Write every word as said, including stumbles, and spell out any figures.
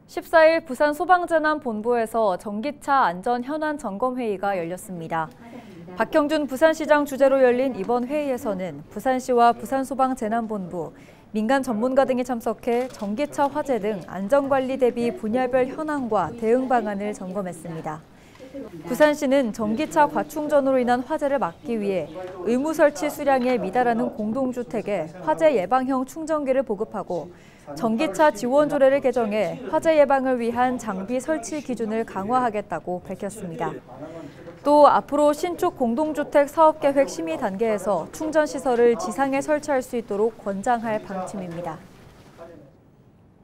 십사일 부산 소방재난본부에서 전기차 안전 현안 점검 회의가 열렸습니다. 박형준 부산시장 주재로 열린 이번 회의에서는 부산시와 부산소방재난본부, 민간 전문가 등이 참석해 전기차 화재 등 안전관리 대비 분야별 현황과 대응 방안을 점검했습니다. 부산시는 전기차 과충전으로 인한 화재를 막기 위해 의무 설치 수량에 미달하는 공동주택에 화재 예방형 충전기를 보급하고 전기차 지원 조례를 개정해 화재 예방을 위한 장비 설치 기준을 강화하겠다고 밝혔습니다. 또 앞으로 신축 공동주택 사업계획 심의 단계에서 충전시설을 지상에 설치할 수 있도록 권장할 방침입니다.